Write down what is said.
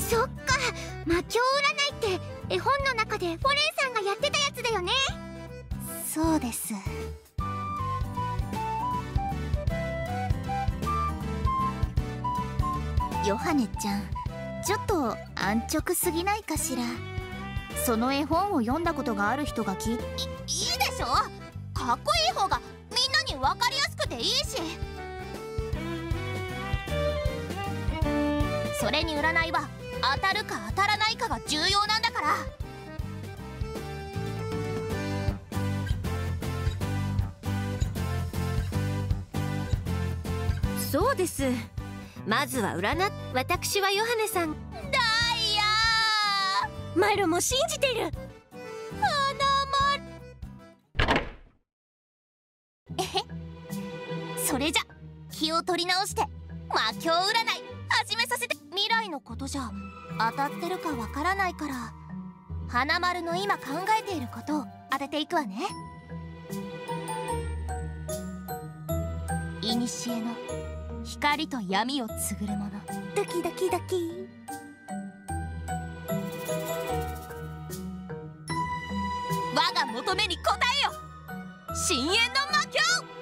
そっか、魔境占いって絵本の中でフォレンさんがやってたやつだよね。 そうです。ヨハネちゃん、ちょっと安直すぎないかしら。その絵本を読んだことがある人がいいでしょ。かっこいい方がみんなに分かりやすくていいし。それに占いは当たるか当たらないかが重要なんだから。 そうです。まずは私はヨハネさん。 ダイヤー、マルも信じてる。 それじゃ気を取り直して魔境占い始めさせて。未来のことじゃ当たってるかわからないから、花丸の今考えていることを当てていくわね。いにしえの光と闇を告ぐるもの。 ドキドキドキ。 我が求めに応えよ、深淵の魔境。